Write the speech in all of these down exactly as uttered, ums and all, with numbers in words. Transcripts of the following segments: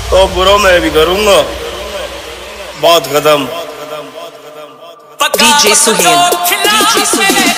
तो बुरो मैं भी करूंगा बहुत कदम। DJ Suhail, DJ Suhel.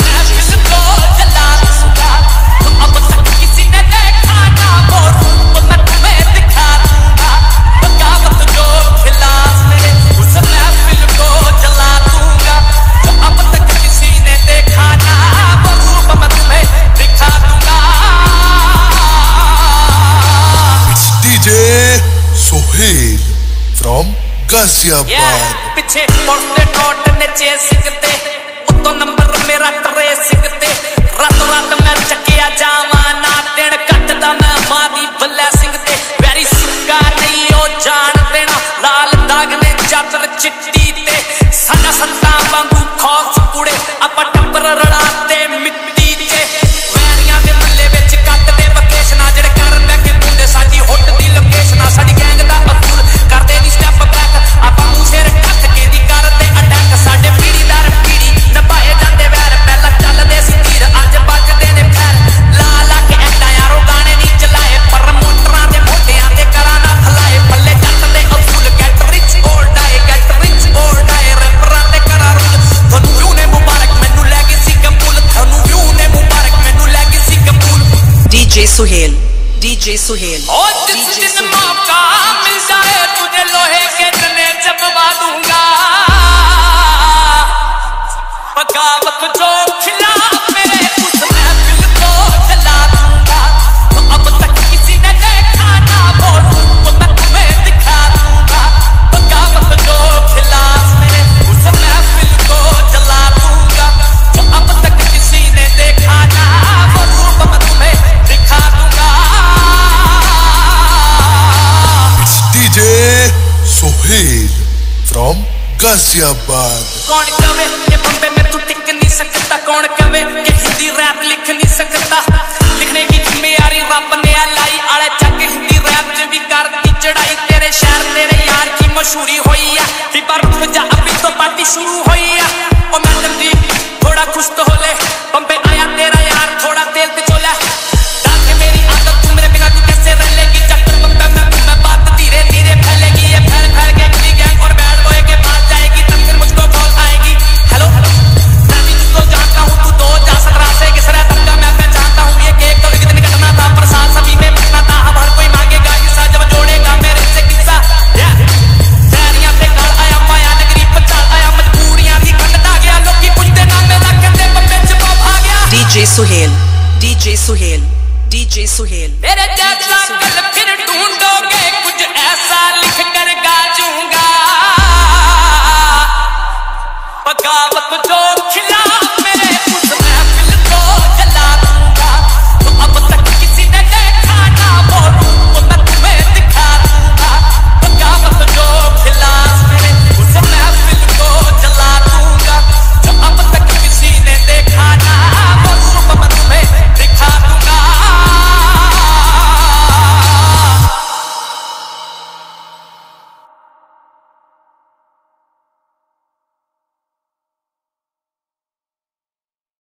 Suhel from Ghaziabad. पीछे पड़ते नोट नचे सिकते उतो नंबर मेरा करे सिकते रात रात मैं चकिया जावा ना दिन कटदा मैं मादी बल्ले सिकते वेरी सुक्का नहीं ओ जान देना लाल दाग ने चादर चिट्टी ते साडा संता वांगू खौफ कुड़े आपा टंबर रड़ाते मिट्टी ते वैरियां दे मल्ले विच कट दे वकेशना जेड़े कर लै के मुंडे साडी हुट दी लोकेशना साडी गैंग दा असूल करदे दी स्टैप बैक आपा मूंह सिर हथ के दी करदे अटैक साडे पीढ़ी दर पीढ़ी नभाए जांदे वैर पहला चलदे सी तीर अज बजदे ने फैर ला ला के ऐंडा यारो गाने नहीं चलाए पर मोटरां दे मोटियां ते करां ना फलाए पल्ले जट दे असूल get rich or die get rich or die रैपरां दे करा रूल थानू व्यू ने मुबारक मैनू लेगेसी कबूल थानू व्यू ने मुबारक मैनू लेगेसी कबूल। DJ Suhail, DJ Suhail. और जिस दिन मौका मिल जाए तुझे लोहे के तने जबवा दूंगा बगावत जो खिला मेरे उस महफिल को जला दूंगा तो अब तक किसी ने देखा ना वो रूप मैं तुम्हें दिखा दूंगा बगावत जो खिला मेरे उस महफिल को जला दूंगा तो अब तक किसी ने देखा ना वो रूप मैं तुम्हें दिखा दूंगा। DJ Suhail from Ghaziabad. कौन कवे ये बम्बे में तू टिक नहीं सकता कौन कवे ये हिंदी रैप लिख नहीं सकता लिखने की जिम्मेदारी रब ने लाई आले जग हिंदी रैप च भी कर दी चढ़ाई तेरे शहर तेरे यार की मशहूरी होई है हिप हॉप जा अभी तो पार्टी शुरू होई है ओ मैडम जी थोड़ा खुश तो हो ले बम्बे आया तेरा यार थोड़ा तेल पे चोला डाके मेरी आदत तू मेरे बिना तू कैसे रह लेगी चक्कर बम्बे में मैं बात धीरे धीरे फैलेगी ये फैल फैल के गली गैंग और बैड बॉय के पास जाएगी तब फिर मुझको कॉल आएगी हेलो मैं भी तुझको जानता हूँ तू दो जा सत्रह से किस तरह तक का मैं पहचानता हूँ ये केक तो कितनी घटना था प्रसाद सभी में बचना था अब हर कोई मांगेगा हिस्सा जब जोड़ेगा मेरे से किस्सा सैरियां से घर आया माया नगरी पचाल आया मजबूरियां थी खंडता गया लोग की पुछते ना मेरा कहते बम्बे च पॉप आ गया। DJ Suhail, DJ Suhail, DJ Suhail. मेरे जैसा